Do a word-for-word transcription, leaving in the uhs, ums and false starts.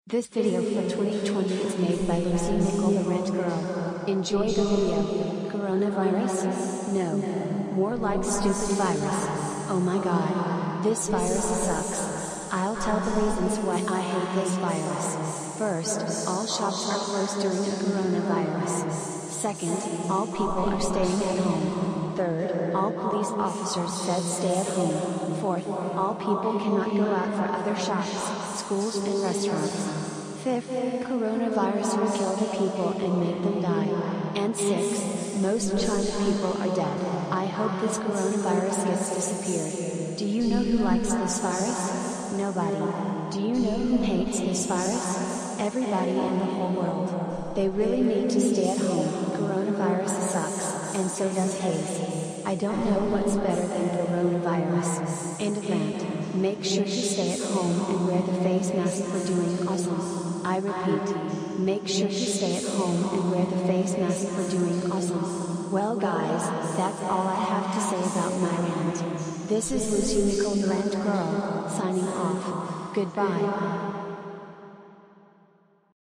This video for twenty twenty is made by Lucy Nicole the Rent Girl. Enjoy the video. Coronavirus? No. More like stupid virus. Oh my god. This virus sucks. I'll tell the reasons why I hate this virus. First, all shops are closed during a coronavirus. Second, all people are staying at home. Third, all police officers said stay at home. Fourth, all people cannot go out for other shops, schools and restaurants. Fifth, coronavirus will kill the people and make them die. And sixth, most China people are dead. I hope this coronavirus gets disappeared. Do you know who likes this virus? Nobody. Do you know who hates this virus? Everybody in the whole world. They really need to stay at home. Coronavirus sucks, and so does haze. I don't know what's better than coronavirus. End of rant. Make sure to stay at home and wear the face mask for doing awesome. I repeat, make sure to stay at home and wear the face mask for doing awesome. Well guys, that's all I have to say about my rant. This is Lucy Nicole the Rant Girl, signing off. Goodbye.